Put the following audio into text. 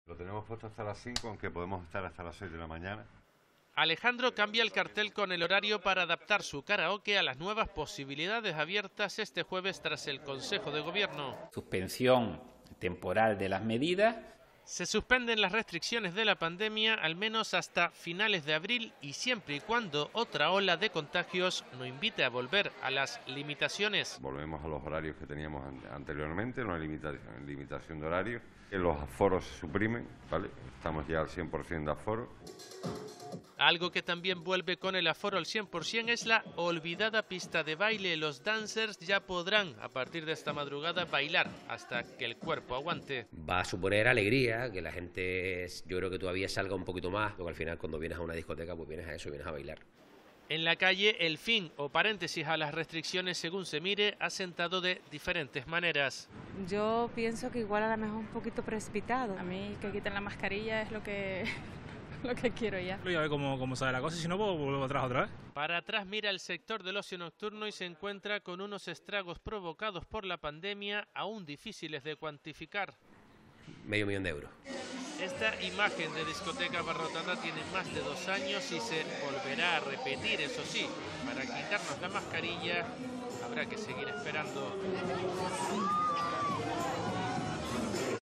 Lo tenemos puesto hasta las 5, aunque podemos estar hasta las 6 de la mañana. Alejandro cambia el cartel con el horario para adaptar su karaoke a las nuevas posibilidades abiertas este jueves tras el Consejo de Gobierno. Suspensión temporal de las medidas. Se suspenden las restricciones de la pandemia al menos hasta finales de abril y siempre y cuando otra ola de contagios no invite a volver a las limitaciones. Volvemos a los horarios que teníamos anteriormente, una limitación de horarios. Los aforos se suprimen, ¿vale? Estamos ya al 100% de aforo. Algo que también vuelve con el aforo al 100% es la olvidada pista de baile. Los dancers ya podrán, a partir de esta madrugada, bailar hasta que el cuerpo aguante. Va a suponer alegría, que la gente, yo creo que todavía salga un poquito más, porque al final cuando vienes a una discoteca, pues vienes a eso, vienes a bailar. En la calle, el fin o paréntesis a las restricciones, según se mire, ha sentado de diferentes maneras. Yo pienso que igual a lo mejor un poquito precipitado. A mí que quiten la mascarilla es lo que quiero ya. Voy a ver cómo sale la cosa y si no, pues vuelvo atrás otra vez. Para atrás mira el sector del ocio nocturno y se encuentra con unos estragos provocados por la pandemia aún difíciles de cuantificar. Medio millón de euros. Esta imagen de discoteca abarrotada tiene más de 2 años y se volverá a repetir, eso sí. Para quitarnos la mascarilla habrá que seguir esperando.